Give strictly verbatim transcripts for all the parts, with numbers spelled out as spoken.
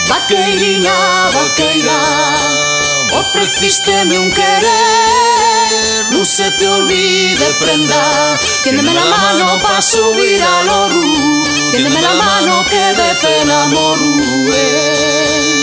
Vaqueiriña, vaqueira, ofrecísteme un querer, no se te olvide, prenda. Tiéndeme la mano pa' subir al Orru, tiéndeme la mano que de pena morru, eh.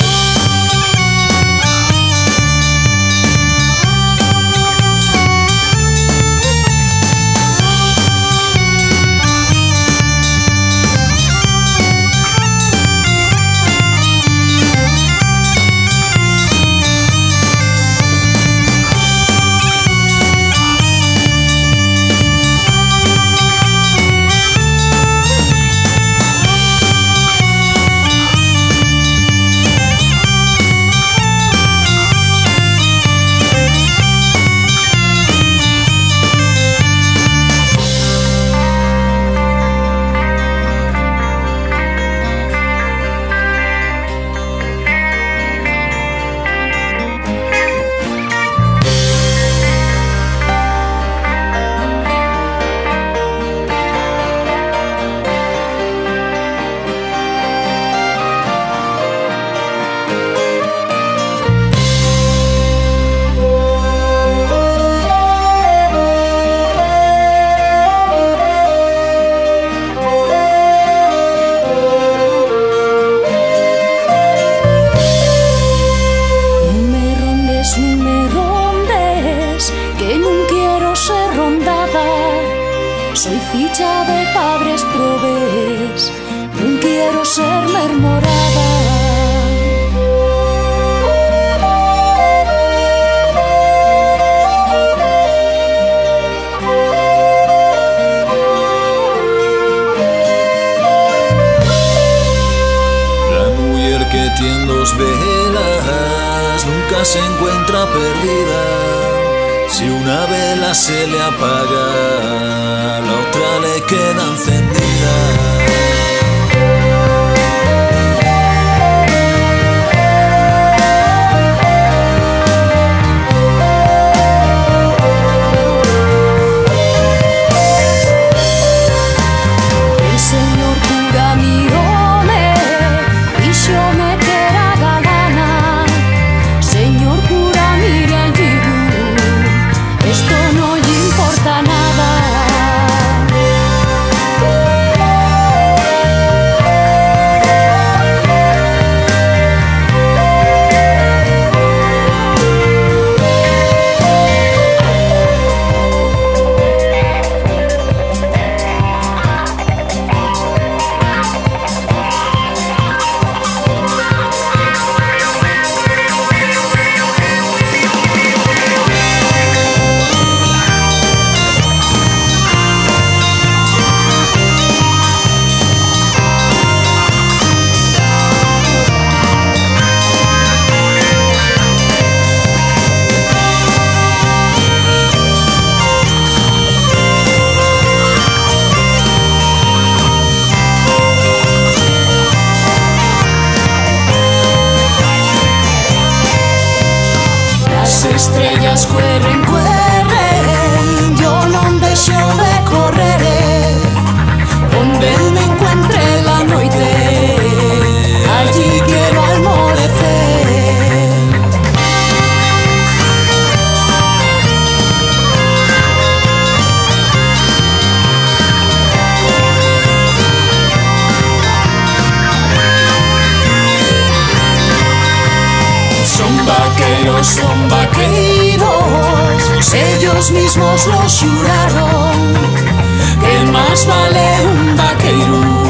Soy ficha de padres probés, non quiero ser mermorada. La mujer que tiene dos velas nunca se encuentra perdida. Si una vela se le apaga, la otra le queda encendida. El señor cura miróme y yo me queda galana. Señor cura, mira el libro, esto no le importa nada. Estrellas cuerren, cuerren, yo no deseo de correr, donde me encuentre la noite, allí quiero almorecer. Son vaqueros, son vaqueiros, ellos mismos lo juraron, que más vale un vaqueiro